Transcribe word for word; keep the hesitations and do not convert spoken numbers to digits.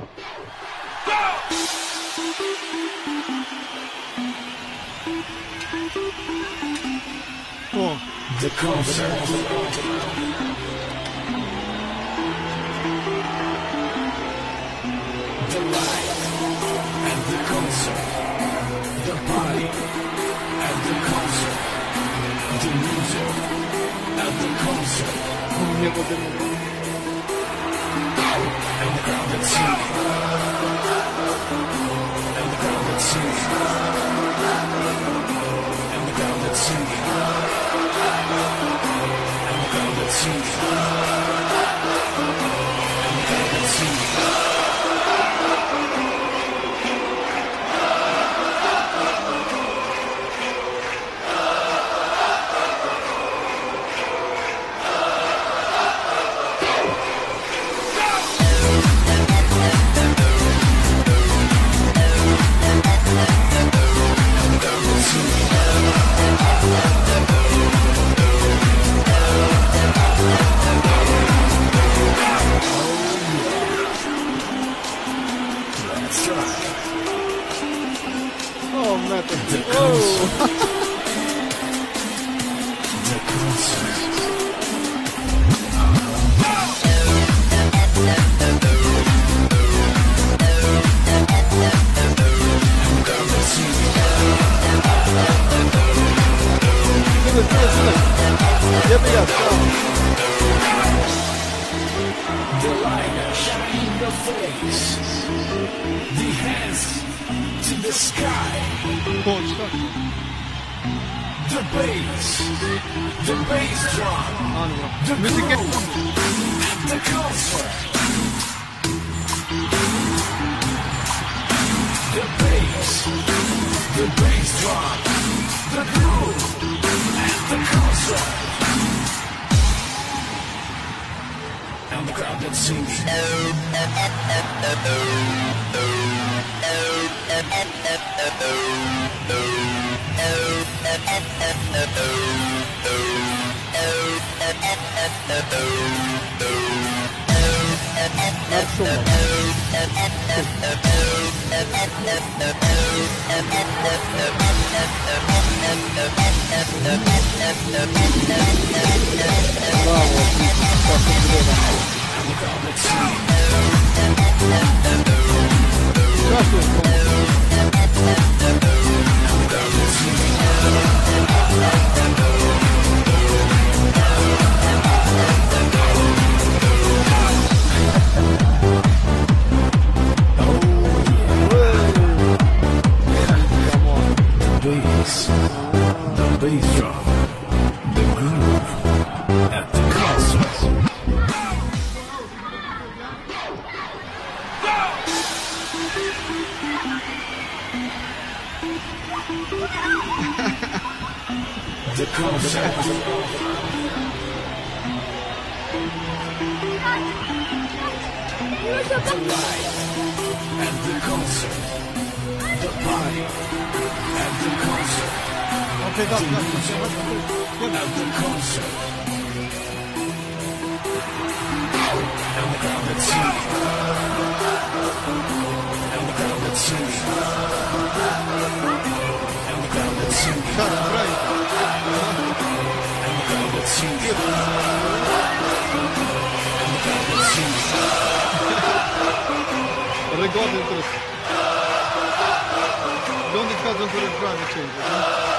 Oh. The concert. The life and the concert. The party and the concert. The music and the concert. And the crowd that sings. And the crowd that sings. And the crowd that sings. And the crowd that sings. And the crowd that sings. Oh, Metal. The Oh. The concert. Сюда, сюда, сюда. Где-то я встал. The light shine the face. The hands to the sky. О, что? The bass. The bass drum. А, ну, The музыка. groove. And the concert. The bass. The bass drum. The groove. And the concert. And the crowd that sings. Браво, отлично. And the crowd that sings. Здравствуй. And the crowd that sings. The bass, the bass drum, the groove, at the concert. The concert. The light and the concert. The party and the concert. Окей, да, The да. music and the concert. And the crowd that sings. And the crowd that sings. And the crowd that sings. Да, правильно. And the crowd that sings. And the crowd that sings. Regarding interest. Don't discuss the drama changes.